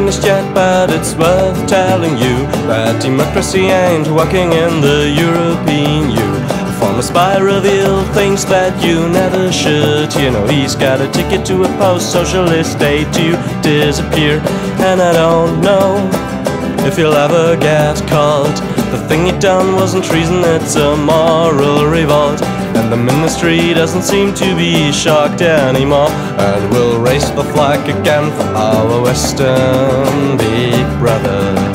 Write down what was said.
finished yet, but it's worth telling you that democracy ain't working in the European U. A former spy revealed things that you never should. You know, he's got a ticket to a post-socialist state to disappear. And I don't know if you'll ever get caught. The thing you done wasn't treason, it's a moral revolt. And the ministry doesn't seem to be shocked anymore, and we'll raise the flag again for our Western big brother.